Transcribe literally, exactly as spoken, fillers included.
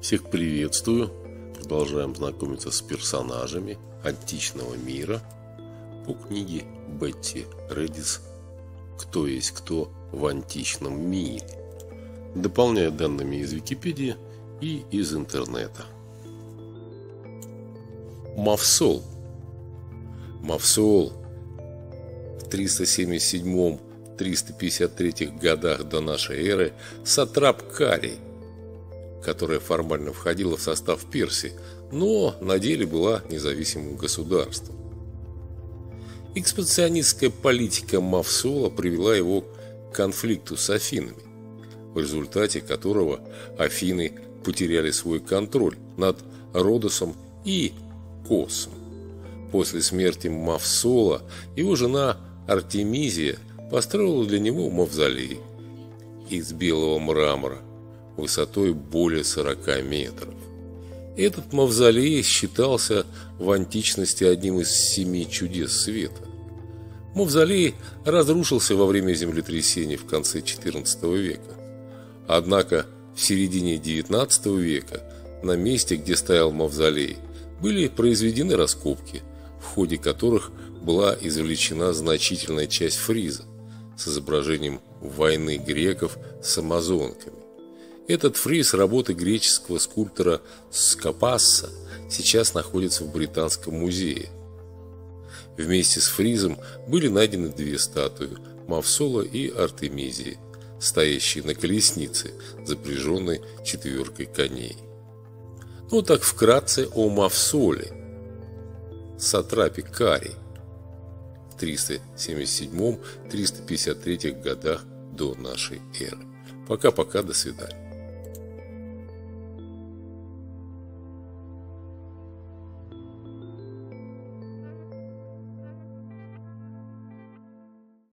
Всех приветствую! Продолжаем знакомиться с персонажами античного мира по книге Бетти Редис «Кто есть кто в античном мире», дополняя данными из Википедии и из интернета. Мавсол. Мавсол в триста семьдесят седьмом — триста пятьдесят третьем годах до нашей эры сатрап Карий, которая формально входила в состав Персии, но на деле была независимым государством. Экспансионистская политика Мавсола привела его к конфликту с Афинами, в результате которого Афины потеряли свой контроль над Родосом и Косом. После смерти Мавсола его жена Артемизия построила для него мавзолей из белого мрамора высотой более сорока метров. Этот мавзолей считался в античности одним из семи чудес света. Мавзолей разрушился во время землетрясений в конце четырнадцатого века. Однако в середине девятнадцатого века на месте, где стоял мавзолей, были произведены раскопки, в ходе которых была извлечена значительная часть фриза с изображением войны греков с амазонками. Этот фриз работы греческого скульптора Скопасса сейчас находится в Британском музее. Вместе с фризом были найдены две статуи Мавсола и Артемизии, стоящие на колеснице, запряженной четверкой коней. Ну так вкратце о Мавсоле, сатрапе Карий в триста семьдесят седьмом — триста пятьдесят третьем годах до нашей эры. Пока-пока, до свидания.